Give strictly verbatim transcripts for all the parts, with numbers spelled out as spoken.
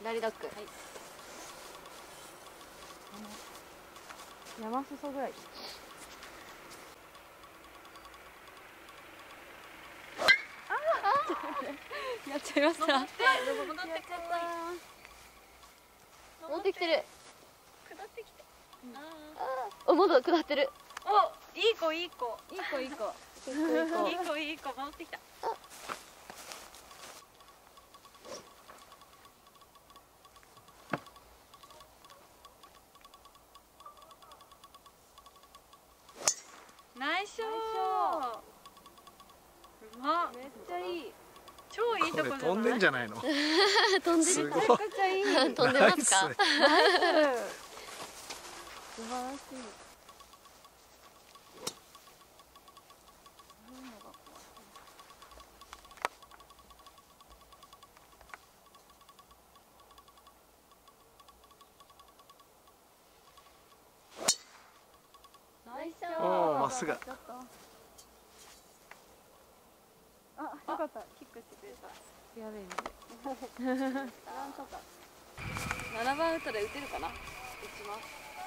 左ドッグ。はい。 山裾ぐらい。 やっちゃいました。戻って、戻ってください。戻ってきてる。 下ってきて。 ああ、お、まだ下ってる。 お、いい子、いい子。 いい子、いい子。 いい子、いい子、戻ってきた。ナイスショー。うまっ。 めっちゃいい。 超いいとこじゃない。 飛んでんじゃないの。 飛んでる。 すごい。 めちゃくちゃいい。 飛んでますか。 素晴らしい。 ナイスショー。 おお、まっすぐ。 あ、よかった。キックしてくれた。やべえね。なんとか。 ななばん打ったら打てるかな。打ちます。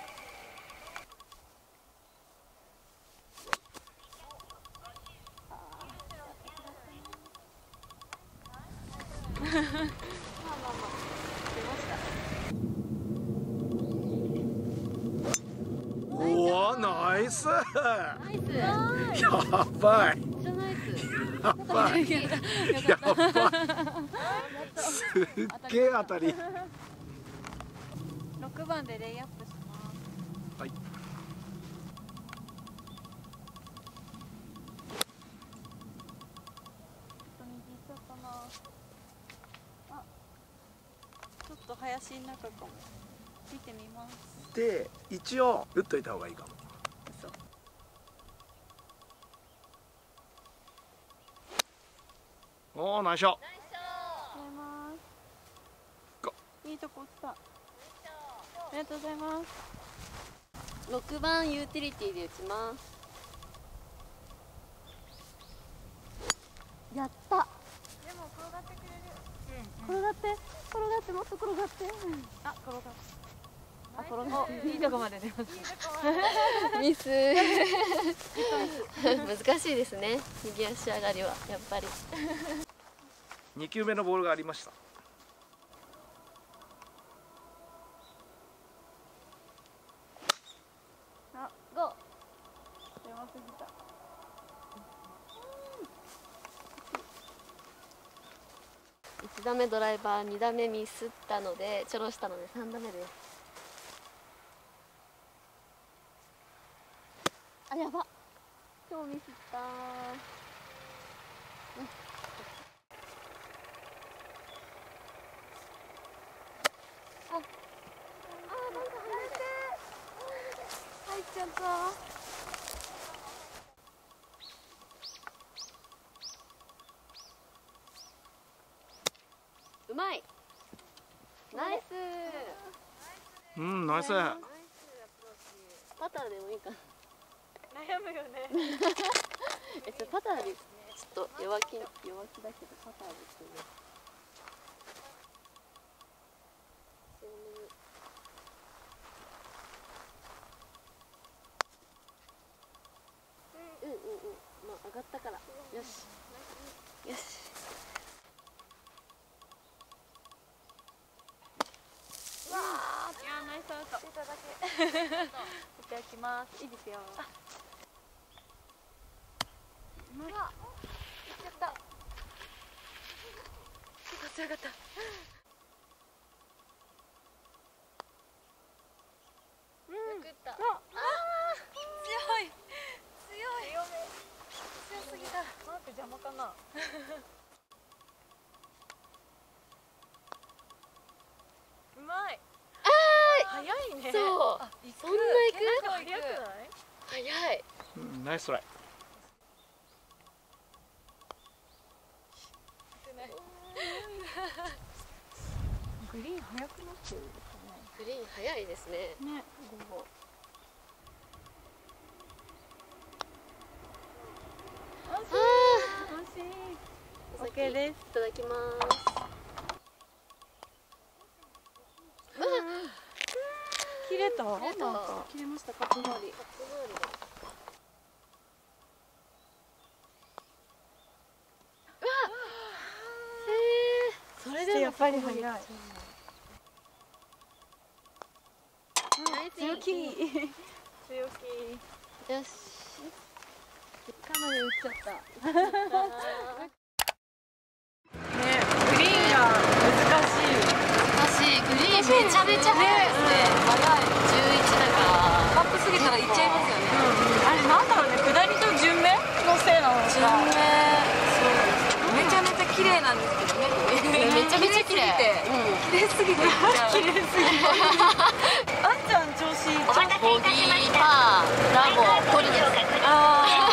まあまあまあ。出ました。 おお、ナイス。 ナイス。 やばい。 めっちゃナイス。 やばい。やばい。すっげえ当たり。 六番でレイアップします。 はい。 ちょっと林の中かも。見てみます。 で、一応打っといた方がいいかも。 嘘。 おお、ナイスショー。 いいとこ来た。ありがとうございます。 ろくばんユーティリティで打ちます。やった。 でも転がってくれる。 転がって、転がって、もっと転がって。 あ、転がっあ、転がって。いいとこまで出ます。 ミス。難しいですね。右足上がりはやっぱり。 二球目のボールがありました。 あ、ゴー。狭すぎた。 いち打目ドライバー、に打目ミスったのでチョロしたのでさん打目です。あ、やば。今日ミスったー。うん、あ、あー、なんか入って入っちゃった。うまい。ナイス。 うん、ナイス。 パターでもいいかな。 悩むよね。 え、それパターでちょっと弱気弱気だけどパターですよね。うんうんうん。まあ上がったから。よし。よし。 わあ、いや、ナイスアウト。いただけ。いただきます。いいですよ。 うわ、いっちゃった。結構強かった。うん。めくった。ああ、強い。強い。強すぎだ。 マーク邪魔かな。うまい。 ああ、 早いね。 そう。 あ、 そんな行く？ 早くない？ 早い。 うん、ナイストライ。 グリーン速くなってるんですかね。 グリーン早いですね。 ね、午後。 あ楽しい。 あ、 オッケーです。 いただきます。 れた。なんれたか切れましたか、つまり。 それでもやっぱり早い。強気。強気。 よし。 かなり打っちゃった。ね、グリーンが難しい。 難しい。グリーンめちゃめちゃ速いですね。早い。じゅういちだから。カップ過ぎたら行っちゃいますよね。 あれなんだろうね、下りと順目のせいなのか。 順目。そうです。めちゃめちゃ綺麗なんですけどね。めちゃめちゃ綺麗。綺麗すぎて。 綺麗すぎて。あんちゃん調子いい。 ボギーパーラボトリです。 ああ。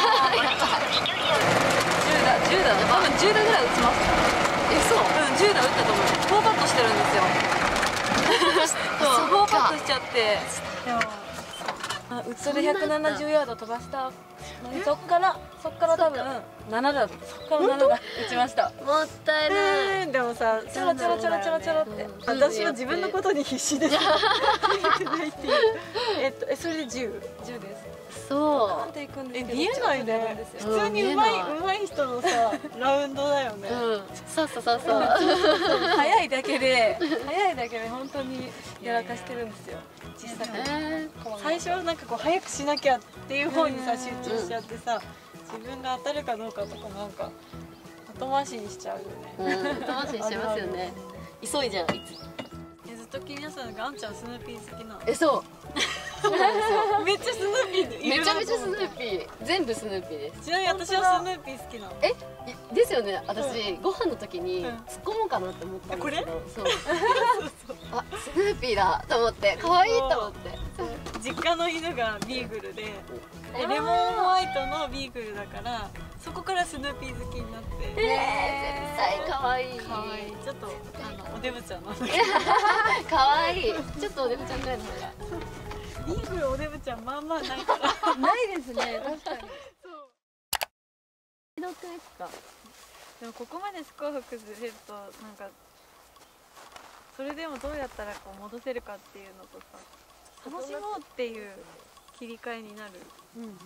じゅうだ、じゅうだ、多分じゅうだぐらい打ちます。え、そう。うん、じゅうだ打ったと思う。フォーパットしてるんですよ。そう、フォーパットしちゃって。あ、それひゃくななじゅうヤード飛ばしたそっからそっから多分ななだ、そっからななだ打ちました。 もったいない。 でもさ、ちょろちょろちょろちょろちょろって、私は自分のことに必死です。ないっていう。えっとえそれでじゅう、じゅうです。 そえ、見えないね。普通にうまいうまい人のさラウンドだよね。 う。うん。そうそうそうそう。 早いだけで早いだけで本当にやらかしてるんですよ。小さく。 え最初はなんかこう早くしなきゃっていう方にさ集中しちゃってさ、自分が当たるかどうかとかなんか後回しにしちゃうよね。 うん。後回しにしちゃいますよね。急いじゃん。いつ。 え、ずっと気になってたのがあんちゃんスヌーピー好きなの。 え、そう。そうなんですよ。 めっちゃスヌーピーいるなと思って。 めちゃめちゃスヌーピー。全部スヌーピーです。 ちなみに私はスヌーピー好きなの。 え、ですよね。私ご飯の時にうん突っ込もうかなって思ったんですけど、そう。 そうあ、スヌーピーだと思って可愛いと思って。 実家の犬がビーグルで、でレモンホワイトのビーグルだからそこからスヌーピー好きになって。 えー、絶対可愛い。 可愛い。ちょっとあのおデブちゃんなんだけど。 可愛い。ちょっとおデブちゃんぐらいの方が。 ビーグルおデブちゃんまあまあないから。 ないですね。確かに。 そう。 ひどくないですか。 でもここまでスコアが崩れるとなんかそれでもどうやったらこう戻せるかっていうのとさ、楽しもうっていう切り替えになる。 うんうん。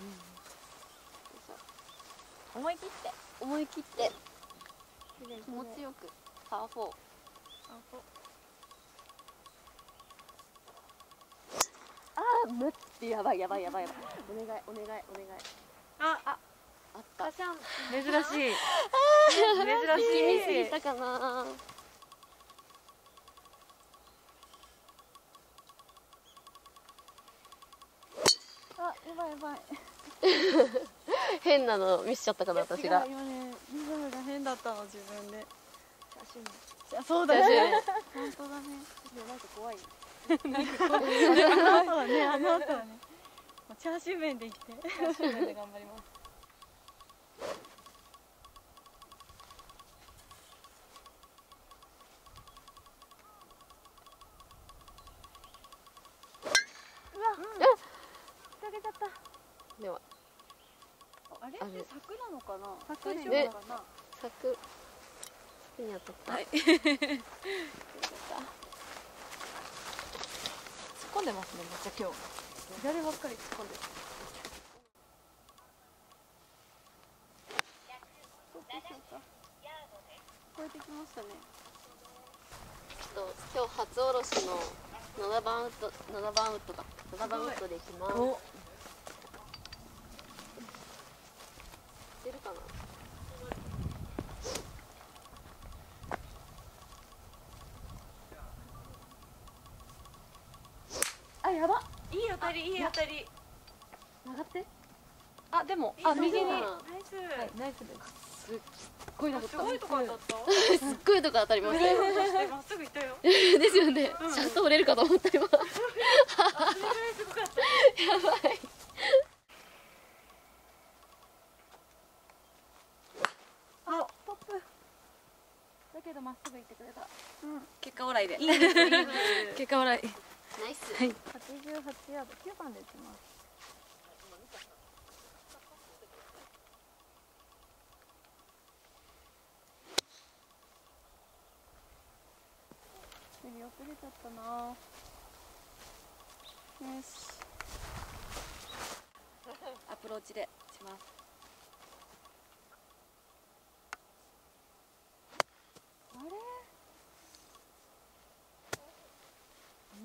思い切って思い切って気持ちよくパーフォー。あー、むってやばいやばいやばいやばい。お願いお願いお願い。 あああった。 珍しい。珍しい。 気にすぎたかな。 あ、やばいやばい。 変なの見しちゃったかな私が。 今ね、リズムが変だったの自分で。あ、そうだね。本当だね。 でもなんか怖い。 なんか怖い。あの後はね、あの後はね。チャーシュー麺でいって。チャーシュー麺で頑張ります。うわ、引っ掛けちゃった。 ではあれあれ柵なのかな。 柵ね大丈夫かな。 柵柵に当たった。 はい。突っ込んでますね、めっちゃ今日。左ばっかり突っ込んでる。超えてきましたね。 ちょっと今日初おろしのななばんウッド、ななばんウッドかななばんウッドでいきます。 お、 出るかな。 あ、やば。いい当たり、いい当たり。 曲がって。 あ、でも、あ、右に。ナイス。 ス。ナイスです。 すっごい当たった。 すごいとこ当たった。 すっごいとこ当たります。 まっすぐ行ったよ。 ですよね。シャフト折れるかと思った今。 それぐらいすごかった。 やばい。 あ、トップ。だけどまっすぐ行ってくれた。うん。 結果オーライで。 いいです。 結果オーライ。 ナイス。 はい。 はちじゅうはちヤード、きゅうばんで打ちます。見送れちゃったな。 よし。アプローチでします。あれ？うん。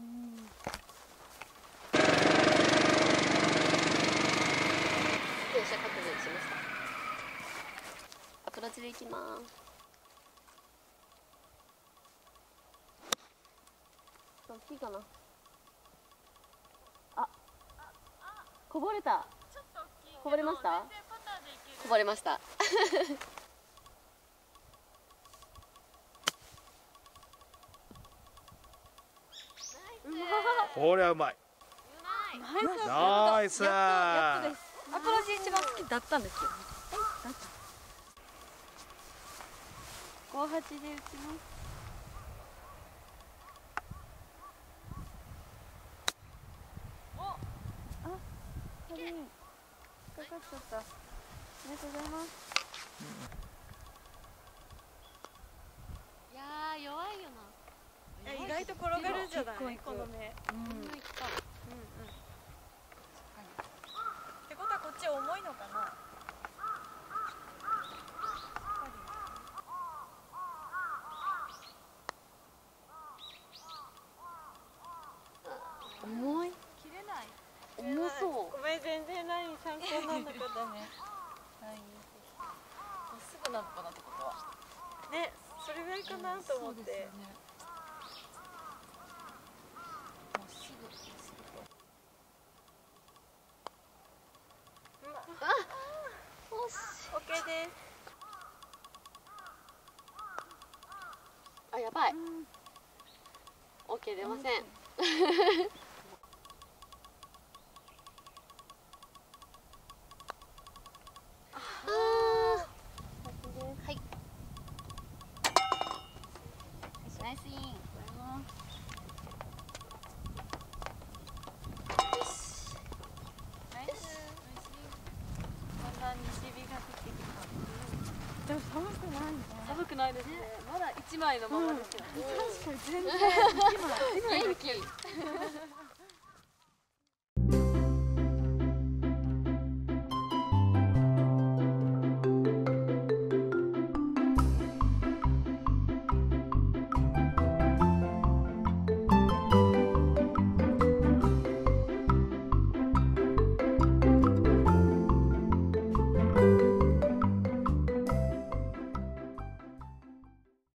停車確認しました。アプローチで行きます。大きいかな。あ、こぼれた。こぼれました。こぼれました。 これはうまい。ナイス。 やっとです。アプローチ一番好きだったんですけど。え、だった。五八で打ちます。かかっちゃった。ありがとうございます。 いやー弱いよな。 意外と転がるんじゃない？この目。 うん。うんうん。 ってことはこっち重いのかな。 重い。 切れない。 重そう。 ごめん、全然何参考になんなかったね。 はい。まっすぐなのかなってことは。 ね、それぐらいかなと思って。 そうですよね。まっすぐ、まっすぐと。 あ、よし。 オッケーです。 あ、やばい。オッケー出ません。はい。ナイスイン。 ナイス。だんだん西日が降ってきた。でも寒くないね。 寒くないですね。まだ一枚のままですよね。 確かに全然元気。